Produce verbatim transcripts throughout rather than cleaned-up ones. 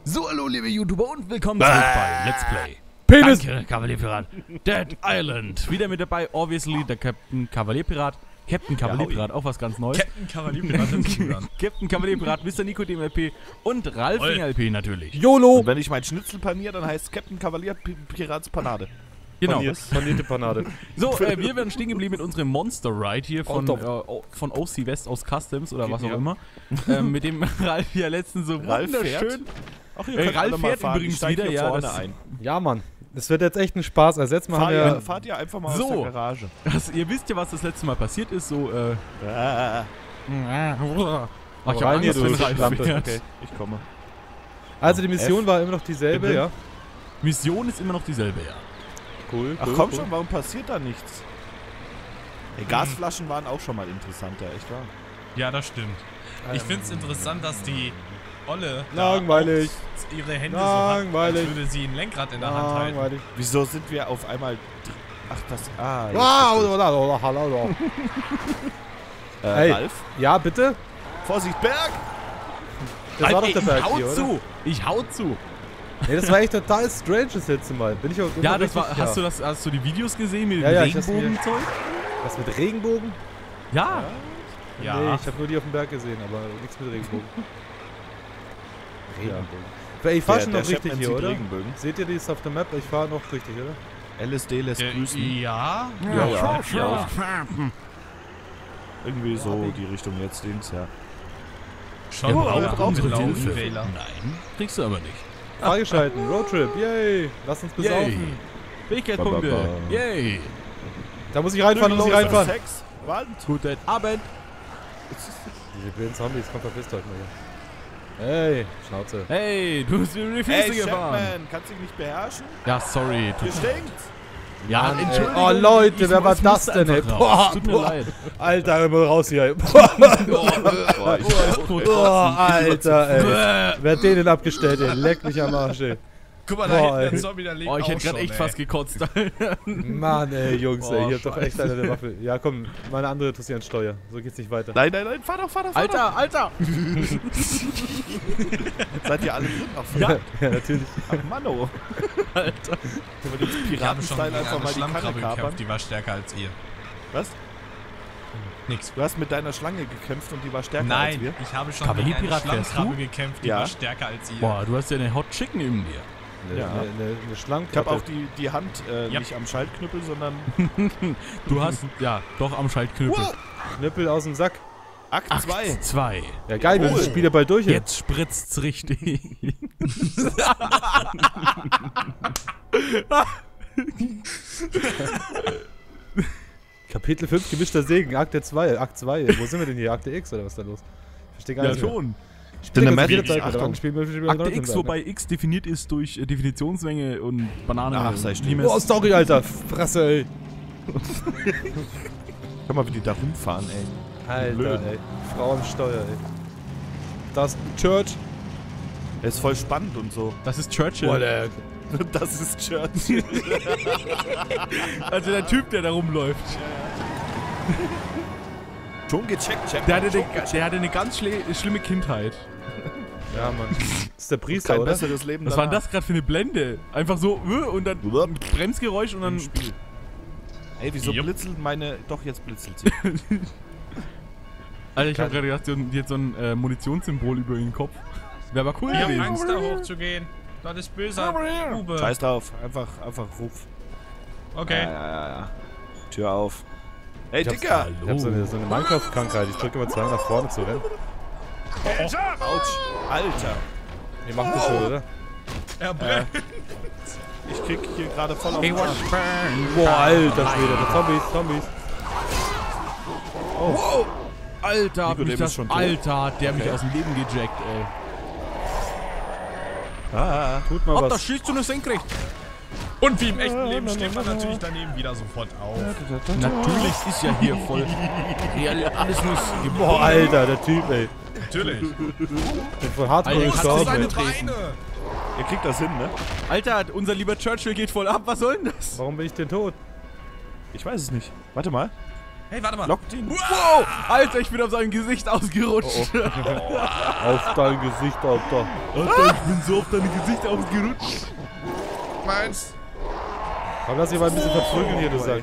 So, hallo liebe YouTuber und willkommen zurück bei Let's Play Penis! Danke, Kavalierpirat. Dead Island. Wieder mit dabei, obviously, der Captain Kavalierpirat. Captain Kavalierpirat, auch was ganz Neues. Captain Kavalierpirat Captain Kavalierpirat, Mister Nicodem L P und Ralfing L P natürlich. YOLO! Und wenn ich mein Schnitzel paniere, dann heißt es Captain Kavalierpirats Panade. Genau. Panierte Panade. So, äh, wir werden stehen geblieben mit unserem Monster Ride hier von, Oh, äh, von O C West aus Customs oder was auch Ja. immer. ähm, mit dem Ralf ja letztens so Ralf wunderschön. Ach, Äh, Ralf fährt übrigens wieder, ja. vorne Das, ein. Ja, Mann. Das wird jetzt echt ein Spaß. Also jetzt mal Fahr haben ihr, wir... fahrt ihr einfach mal So. aus der Garage. das, ihr wisst ja, was das letzte Mal passiert ist, so, äh... Ah, Ach, ich hab rein hier, Angst, wenn du Ralf Schlampe. fährt. okay, ich komme. Also die Mission F. war immer noch dieselbe, Bitte? ja. Mission ist immer noch dieselbe, ja. Cool, Ach cool, komm cool. schon, warum passiert da nichts? Ey, Gasflaschen waren auch schon mal interessanter, echt wahr? Ja, das stimmt. Ich finde es interessant, dass die Olle Langweilig. da auch ihre Hände Langweilig. so hat, als würde sie ein Lenkrad in der Hand halten. Langweilig. Wieso sind wir auf einmal... dr- Ach, das... Ah, jetzt Wow, verstehe ich. äh, Ey. Ralf? Ja, bitte? Vorsicht, Berg! Das war doch Ey, der Berg ich hau hier, oder? zu! Ich hau zu! Nee, das war echt total strange das letzte Mal. Bin ich auch Ja, immer das war, richtig- hast, du das, hast du die Videos gesehen mit Ja, dem ja, ich hab's Regenbogenzeug? Was mit Regenbogen? Ja. Ja. Nee, ich habe nur die auf dem Berg gesehen, aber nichts mit Regenbogen. Regenbogen. Ey, ich fahr schon noch richtig Chapman hier, sieht oder? Regenbögen. Seht ihr das auf der Map? Ich fahr noch richtig, oder? L S D lässt Äh, grüßen. ja. Ja, ja, ja. ja. Irgendwie so die Richtung jetzt, Dings, ja. Schon Oh, braucht braucht unsere unsere blauen Hilfe. Wähler. Nein, kriegst du aber nicht. Freigeschalten, Roadtrip, yay! Lass uns besaufen. Yay. Fähigkeitspunkte. Ba, ba, ba. Yay. Da muss ich reinfahren, da muss ich reinfahren. Sex, Wald. Guten Abend. Diese blöden Zombies, kommt verpisst euch mal hier. Hey, Schnauze. Hey, du bist mir über die Füße Ey, gefahren. Chapman, kannst du dich nicht beherrschen? Ja, sorry. Hier Tut, stinkt. ja, Mann, ey. Entschuldigung. Oh, Leute, ich- wer war es das musste denn, ey? einfach Boah, raus. Tut mir boah. leid. Alter, immer raus hier. Boah, ich Oh, Alter, ey. Wer hat den denn abgestellt, ey? Leck mich am Arsch, ey. Guck mal, Boah, da hinten ey. der Zombie, der liegt Oh, ich auch hätte gerade schon, echt ey. fast gekotzt. Mann, ey, Jungs, ey. Oh, Ihr habt doch echt eine Waffe. Ja, komm, meine andere tust du an Steuer. So geht's nicht weiter. Nein, nein, nein, fahr doch, fahr doch, fahr Alter, Alter. doch. Seid ihr alle drin? Ach, Ja. Ja, natürlich. Ach, Manno. Alter. Können wir den Ich habe schon Piratenstyle gegen einfach eine mal die Kanne Schlammkrabbe kapern? gekämpft, die war stärker als ihr. Was? Nix. Du hast mit deiner Schlange gekämpft und die war stärker als Nein, wir? ich habe schon gegen eine Kavalierpirat fährst Schlammkrabbe du? gekämpft, die Ja. war stärker als ihr. Boah, du hast ja eine Hot Chicken in dir. Eine, Ja. eine, eine, eine Schlange. Ich habe auch die, die Hand äh, Ja. nicht am Schaltknüppel, sondern Du hast, ja, doch am Schaltknüppel. Knüppel aus dem Sack. Akt zwei. Akt zwei. Ja, geil, wir sind das Spiel ja bald durch. Jetzt. Jetzt spritzt's richtig. Kapitel fünf, gemischter Segen, Akte zwei. Akt zwei. Wo sind wir denn hier? Akte X oder was ist da los? Ich verstehe gar Ja, nicht. mehr. schon. Ich bin Cinematic, jede Zeit Achtung. dran. Spielen wir, spielen wir Akte neunzehn X, sein, ne? wobei X definiert ist durch äh, Definitionsmenge und Banane. Ach, sei still. Limes- Oh, sorry, Alter. Fresse, ey. Guck mal, wie die da rumfahren, ey. Alter, Blöd. ey. Frau am Steuer, ey. Das Church. Der ist voll spannend und so. Das ist Churchill. Boah, der Das ist Church. Also der Typ, der da rumläuft. Schon gecheckt, Chapman. Der hatte, schon eine, der hatte eine ganz schle schlimme Kindheit. Ja, Mann. Das ist der Priester, Kein oder? besseres Leben Was war denn danach. das gerade für eine Blende? Einfach so, äh, und dann Wupp. ein Bremsgeräusch und dann... Ey, wieso Jupp. blitzelt meine... Doch, jetzt blitzelt sie. Alter, ich hab gerade gedacht, die hat- die hat so ein äh, Munitionssymbol über ihren Kopf. Wäre aber cool Ich hab gewesen. Angst, da hochzugehen. Das ist böser Bube. Scheiß drauf. Einfach, einfach ruf. Okay. Ja, ja, ja, ja. Tür auf. Ey, Ich hab's- Dicker! Ich hab so eine, so eine Minecraft-Krankheit. Ich drücke immer zwei nach vorne zu rennen. Autsch. Alter. Ihr macht das schon, oder? Er Äh, brennt. ich krieg hier gerade voll auf den Arsch. Boah, alter Schwede. Der Zombies, Zombies. Wow! Alter, hat Nico, mich der das, ist schon tot. Alter, hat der mich Okay. aus dem Leben gejackt, ey. Ah, Tut mal Oh, da was. schießt du eine Senkrecht. Und wie im echten Leben steht man natürlich daneben wieder sofort auf. Natürlich ist ja hier voll Realismus Boah, Alter, der Typ, ey. Natürlich. Bin von Hardcore Alter, gestorben, ey. treten. ihr kriegt das hin, ne? Alter, unser lieber Churchill geht voll ab. Was soll denn das? Warum bin ich denn tot? Ich weiß es nicht. Warte mal. Hey, warte mal. Lockt ihn. Wow! Alter, ich bin auf seinem Gesicht ausgerutscht. Oh, oh. Auf dein Gesicht, Alter. Alter, ich bin so auf dein Gesicht ausgerutscht. Meins. Komm, lass dich mal ein bisschen verprügeln hier, du Sack.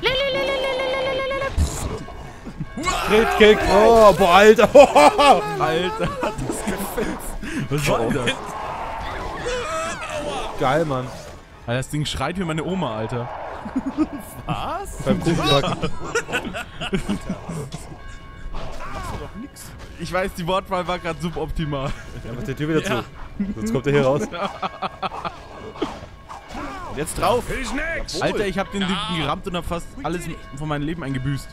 Trittkick. Oh, boah, Alter. Alter, das gefällt. Was war denn das? Geil, Mann. Alter, das Ding schreit wie meine Oma, Alter. Was? Beim Kuchenbacken. Ich weiß, die Wortwahl war gerade suboptimal. Ja, mach die Tür wieder Ja. zu. Sonst kommt er hier raus. Und jetzt drauf. Alter, ich hab den Typen gerammt und hab fast alles von meinem Leben eingebüßt.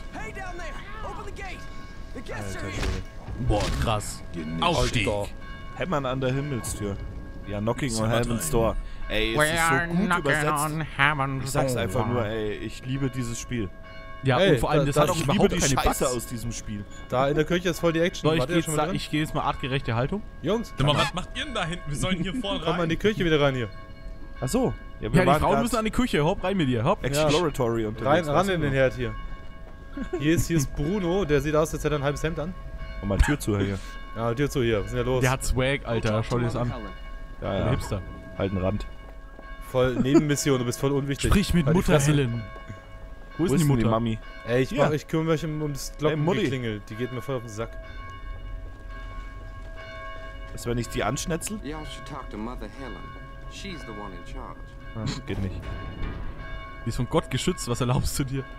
Boah, krass. Aufstieg. Alter. Hämmern an der Himmelstür. Ja, Knocking on Heaven's Door. Ey, es ist so gut übersetzt. Ich sag's einfach nur, ey, ich liebe dieses Spiel. Ja, Ey, und vor allem, da- das da- hat auch ich Ich liebe überhaupt die keine Scheiße Bugs. aus diesem Spiel. Da in der Küche ist voll die Action. So, ich Wart geh, ihr jetzt schon mal da, drin? ich geh jetzt mal artgerechte Haltung. Jungs, Sag mal, was macht ihr denn da hinten? Wir sollen hier vorne komm mal in rein. die Küche wieder rein hier. Ach so. Ja, die waren Frauen grad müssen an die Küche. Hopp, rein mit dir. Hopp. Exploratory Rein, unterwegs. ran in den Herd hier. Hier ist, hier ist Bruno, der sieht aus, als hätte er ein halbes Hemd an. Und mal Tür zu hier. Ja, Tür zu hier, was ist denn da los? Der hat Swag, Alter. Schau dir das an. Ja, Der ja. Hipster. Halt einen Rand. Voll Nebenmission, du bist voll unwichtig. Sprich mit Halt die Mutter Fresse. Helen. Wo ist denn die Mutter? Mami? Ey, ich, Ja. mach, ich kümmere mich um, um das Mutti. Glockengeklingel. Die geht mir voll auf den Sack. Das wenn ich die anschnetzel? Y'all should talk to Mother Helen. She's the one in charge. Ah, geht nicht. Die ist von Gott geschützt. Was erlaubst du dir?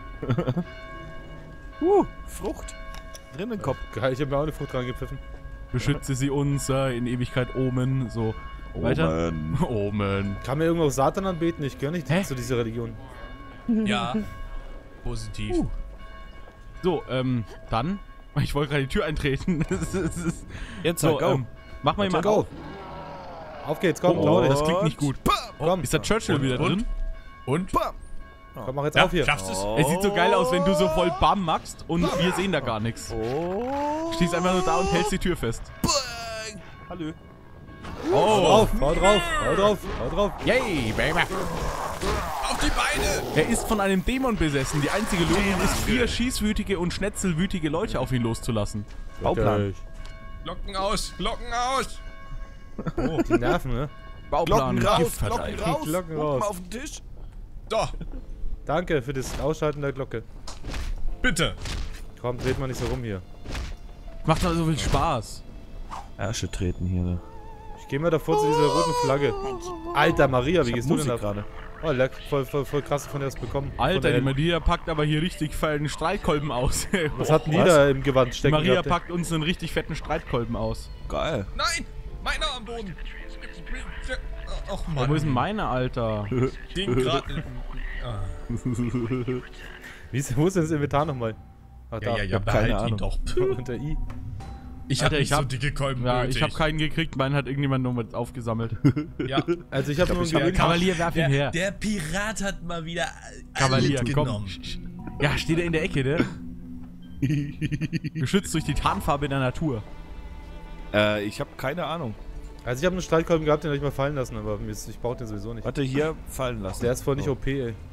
Uh, Frucht. Drin im Kopf. Geil, ich hab mir auch eine Frucht reingepfiffen. Beschütze sie uns äh, in Ewigkeit. Omen. So. Weiter. Omen. Omen. Kann mir irgendwo Satan anbeten? Ich gehöre nicht Hä? zu dieser Religion. Ja. Positiv. Uh. So, ähm, dann. Ich wollte gerade die Tür eintreten. Das ist- das ist- Jetzt so, go. ähm, mach mal jemand Go! auf. Auf geht's, komm, Oh, trau dich. das klingt nicht gut. Komm, Ist der Churchill Und, wieder und? drin? Und? Bam. komm, mach jetzt Ja, auf hier. schaffst du's? Es sieht so geil aus, wenn du so voll Bam machst und wir sehen da gar nichts. Oh. Stehst einfach nur da und hältst die Tür fest. Bang. Hallo. Hau Oh, drauf, hau drauf, hau drauf, hau drauf. yay, baby. Auf die Beine! Er ist von einem Dämon besessen. Die einzige Lösung ist, vier schießwütige und schnetzelwütige Leute auf ihn loszulassen. Bauplan. Glocken aus! Glocken aus! Oh, die Nerven, ne? Bauplan, Glocken raus, Gift Glocken verteilt. raus. Glocken Hupen raus. auf den Tisch. So, Danke für das Ausschalten der Glocke. bitte! Komm, dreht mal nicht so rum hier. Macht doch so viel Spaß. Ärsche treten hier. Ne? Ich geh mal davor zu dieser roten Flagge. Alter, Maria, wie Ich gehst hab du denn Musik da? gerade. Oh, leck, voll, voll, voll krass von der das bekommen. Von Alter, der die Hel- Maria packt aber hier richtig fetten Streitkolben aus. Was hatten die Was? da im Gewand Die stecken Maria gehabt, ey? packt uns einen richtig fetten Streitkolben aus. Geil. Nein! Meiner am Boden! Och Oh, wo ist denn Mann, meine, Alter? den gerade. Ah. Wie ist, wo ist denn das Inventar nochmal? Ach, Ja, da. ja, ja, hab keine behalt ihn Ahnung. doch. Unter I. Ich Alter, hab nicht ich hab- so dicke Kolben Ja, nötig. ich habe keinen gekriegt, meinen hat irgendjemand noch mit aufgesammelt. Ja. Also ich habe nur ich einen hab- Gewinn. Kavalier, werf ihn her. Der Pirat hat mal wieder Kavalier, alles komm. genommen. Ja, steht er in der Ecke, ne? Geschützt durch die Tarnfarbe der Natur. Äh, ich habe keine Ahnung. Also ich habe einen Streitkolben gehabt, den habe ich mal fallen lassen, aber mir ist, ich brauche den sowieso nicht. Warte, hier fallen lassen. Der ist voll nicht So. O P, ey.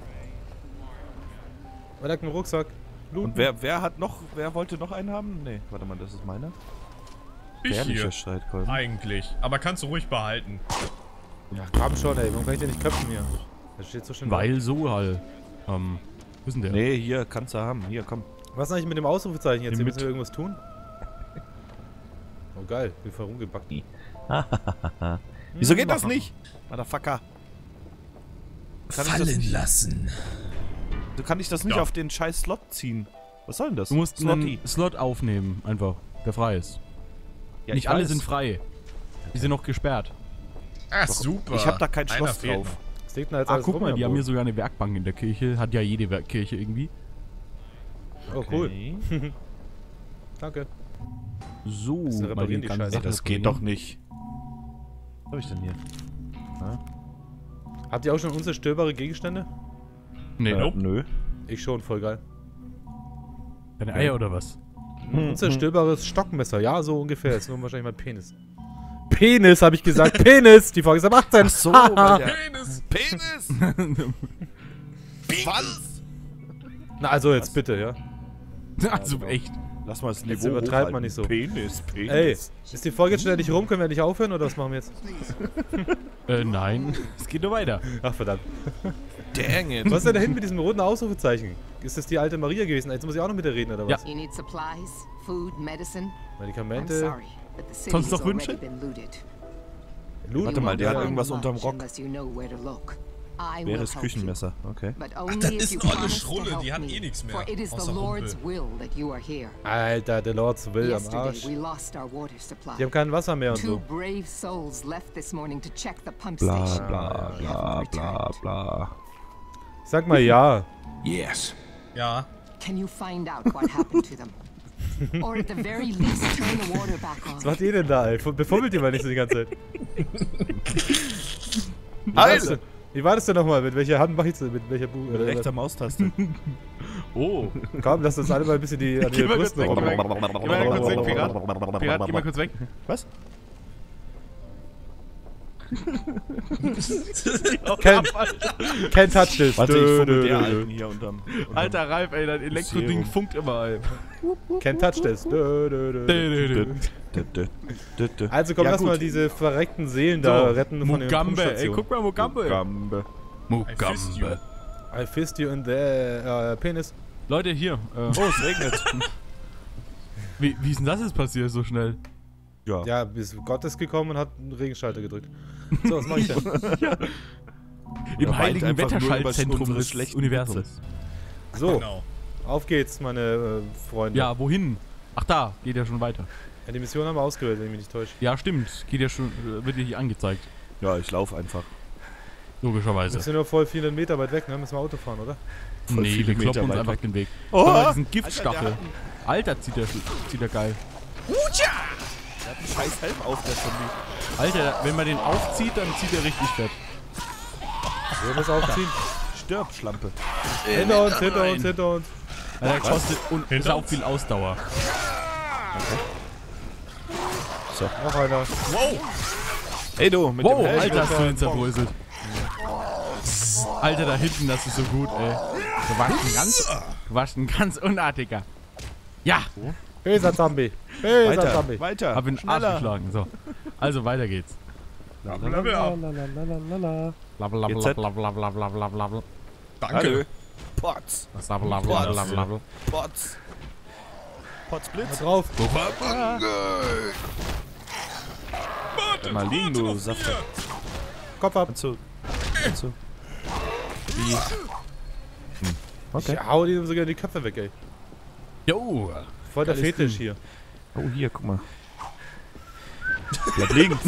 Wer hat einen Rucksack? Looten. Und wer, wer hat noch, wer wollte noch einen haben? Nee, warte mal, das ist meiner. Ich Gefährlicher hier. Streitkolben. Eigentlich. Aber kannst du ruhig behalten. Ja, komm schon, ey. Warum kann ich den nicht köpfen hier? Der steht so schön. Weil so halt. Ähm, wo ist denn der? Nee, hier, kannst du haben. Hier, komm. Was ist eigentlich mit dem Ausrufezeichen jetzt? Nimm Hier mit. müssen wir irgendwas tun? Oh geil, bin voll rumgebackt. Wieso geht das nicht? Motherfucker. Kann ich das nicht, lassen. so kann ich das nicht Ja. auf den scheiß Slot ziehen. Was soll denn das? Du musst Slotty. einen Slot aufnehmen, einfach, der frei ist. Ja, Nicht ich alle weiß. sind frei. Die sind noch gesperrt. Ah, super. Ich hab da kein Einer Schloss fehlt drauf. noch. Das liegt da jetzt Ah, alles guck rum mal, am die haben Boden. hier sogar eine Werkbank in der Kirche. Hat ja jede Werk Kirche irgendwie. Oh, cool. Okay. Danke. So, Bisschen mal reparieren die die ganze Scheiße. Nee, Sache das geht reparieren. doch nicht. Was hab ich denn hier? Habt ihr auch schon unzerstörbare Gegenstände? Nee, Äh, nope. Nö. Ich schon, voll geil. Deine Eier oder was? Ein unzerstörbares Stockmesser, ja, so ungefähr. Ist nur wahrscheinlich mein Penis. Penis, habe ich gesagt. Penis! Die Folge ist ab achtzehn. Ach so, weil der Penis! Penis! Schwanz! Na, also jetzt bitte, ja. Also echt. Lass mal das Niveau Jetzt übertreibt man hochhalten. nicht so. Penis, Penis. Ey, ist die Folge jetzt schon endlich rum? Können wir endlich aufhören oder was machen wir jetzt? Äh, nein. Es geht nur weiter. Ach verdammt. Dang it. Was ist denn da hinten mit diesem roten Ausrufezeichen? Ist das die alte Maria gewesen? Jetzt muss ich auch noch mit der reden, oder was? Ja. You need supplies, food, medicine? I'm Medikamente. sorry, but the city Sonst has noch already Wünsche? been looted. Looten? Warte mal, der hat Find irgendwas much unterm Rock. unless you know where to look. I will Schweres help Küchenmesser, okay. you, but Ach, only das if ist you eine olle promise to Schrulle, help die hat me, eh nichts mehr, for it is the außer Lord's Rumpel. will that you are here. Alter, der Lords will am Yesterday Arsch. we lost our water supply. Die haben kein Wasser mehr und Two so. brave souls left this morning to check the pump Bla station. bla They bla haven't bla returned. bla. Sag mal ja. Yes. Ja. Can you find out what happened to them? Or at the very least turn the water back on. Was macht ihr denn da, ey? Befummelt ihr mal nicht so die ganze Zeit. Wie war das denn- Wie war das denn nochmal? Mit welcher Hand mach ich das? Mit welcher Bu oder Rechter Maustaste. Oh. Komm, lass uns alle mal ein bisschen die an Geh die mal kurz Brüste weg, geh mal rum. weg. Geh mal kurz weg, Pirat. Pirat, geh mal kurz weg. Was? Ken, Ken touch this. Warte, ich Dö, fummel dö, der dö, Alten hier unterm... unterm Alter Ralf, ey, dein Elektroding Serum. funkt immer, ey. dö. Ken touch this. Dö, dö, dö. Dö, dö, dö. Dö, dö, dö, dö. Also komm, Ja, lass gut. mal diese verreckten Seelen da So, retten von den Mugambe, ey, Pumpstationen. guck mal, Mugambe. Gambe. I fist you. Mugambe. I fist you in the äh, penis. Leute, hier. Äh, Oh, es regnet. wie, wie ist denn das jetzt passiert so schnell? Ja. Ja, bis Gott ist gekommen und hat einen Regenschalter gedrückt. So, was mach ich denn? Im weint heiligen einfach nur über Wetterschaltzentrum unsere des schlechten Universums. So, Genau. auf geht's, meine äh, Freunde. Ja, wohin? Ach da, geht ja schon weiter. Ja, die Mission haben wir ausgewählt, wenn ich mich nicht täusche. Ja, stimmt. Geht ja schon, äh, wird ja hier angezeigt. Ja, ich lauf einfach. Wir Logischerweise. sind nur voll vierhundert Meter weit weg, ne? Müssen wir Auto fahren, oder? voll Nee, viele wir Meter kloppen uns weit einfach weg. den Weg. Oh! Guck mal, diesen Giftstachel. Alter, zieht der, zieht der geil. Der hat einen scheiß Helm auf, der Zombie. Alter, wenn man den aufzieht, dann zieht er richtig fett. Wir müssen aufziehen. Stirb, Schlampe. Hinter uns, hinter uns, hinter uns. Alter, kostet un Hinter sau uns? viel Ausdauer. Noch einer. Ey du, mit Wow, dem Helm. Alter, hast du ihn zerbröselt. Alter, da hinten, das ist so gut, ey. Du warst ein ganz, du warst ein ganz unartiger. Ja, Böser Zombie. Böser Weiter, Zombie. weiter. hab ihn Arsch geschlagen. So, also weiter geht's. Level up. Blablabla, Jetzt hat- blablabla, blablabla. Hallo. Danke. Potz. Blablabla, blablabla. Potz. Potz Mal Blitz. drauf. Warte, Mal liegen, warte du auf Safter. mir. Kopf ab. Kannst du... Kannst du... Wie? Hm. Okay. Ich hau dir sogar die Köpfe weg, ey. Jo, Voll der Geiles Fetisch Ding. hier. Oh, hier, guck mal. Bleib liegen.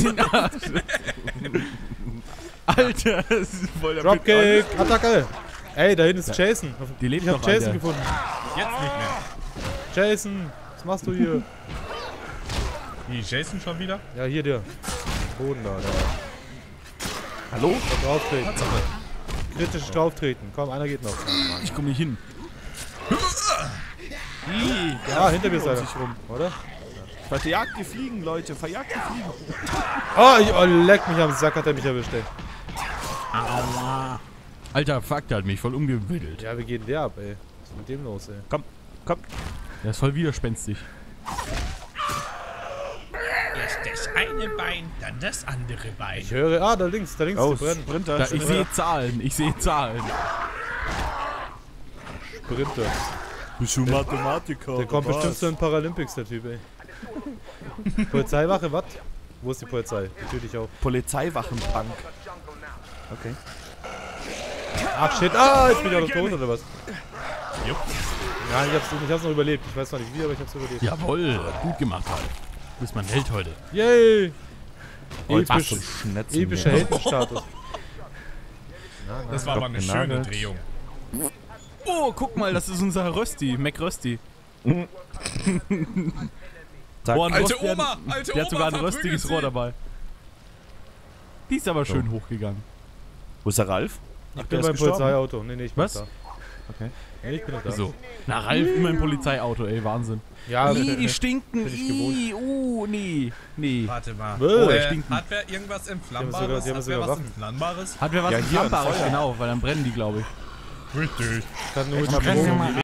Alter, das ist voll der Dropkick, Attacke. Ey, da hinten ist Jason. Die lebt Ich hab noch, Jason Alter. gefunden. Jetzt nicht mehr. Jason, was machst du hier? Wie, Jason schon wieder? Ja, hier der. Boden da, da. Hallo? Da drauftreten. Kritisch drauftreten. Komm, einer geht noch. Ich komm nicht hin. Ja, hinter mir ist einer. Oder? Verjagt die Fliegen, Leute. Verjagt die Fliegen. Oh, ich, oh, leck mich am Sack, hat er mich erwischt, ey. Alter, fuck, der hat mich voll umgewickelt. Ja, wir gehen der ab, ey. Was ist mit dem los, ey? Komm, komm. Der ist voll widerspenstig. Erst das eine Bein, dann das andere Bein. Ich höre, ah, da links, da links, Oh, die brennen. Sprinter. Da, ich sehe Zahlen, ich sehe Zahlen. Sprinter. Bist du Mathematiker? Der kommt bestimmt zu den Paralympics, der Typ, ey. Polizeiwache, was? Wo ist die Polizei? Natürlich auch. Polizeiwachenpunk. Okay. Ach shit, ah, jetzt bin ich auch noch tot, oder was? Jupp. Ja, ich hab's, ich hab's noch überlebt. Ich weiß noch nicht wie, aber ich hab's überlebt. Jawohl, gut gemacht halt. Du bist mein Held heute. Yay! Oh, jetzt Episch, machst du Schnetzel epischer hier. Heldenstatus. Das war aber eine schöne genagelt. Drehung. Oh, guck mal, das ist unser Rösti, McRösti. Zack. Oh, ein Alte Rost- der hat- Oma, alte Der hat sogar ein Oma, röstiges verprügelt Rohr sie. dabei. Die ist aber schön hochgegangen. Wo ist der Ralf? Ich Ach, bin der beim ist gestorben? Polizeiauto. Nee, nee, ich bin Was? noch da. Okay. Nee, ich bin noch da. So. Na, Ralf, immer im Polizeiauto, ey, Wahnsinn. Ja, Ih, die stinken, bin ich gewohnt. ih, uh, nee, nee. Warte mal. Bäh. Oh, äh, stinken. hat wer irgendwas sogar- Entflammbares? die haben Hat wer sogar was Waffen. Entflammbares? Hat wer was Ja, ja, hier, Flammbares, Feuer. genau, weil dann brennen die, glaube ich. Richtig. ich kann nur Ich die kann Drogen- mal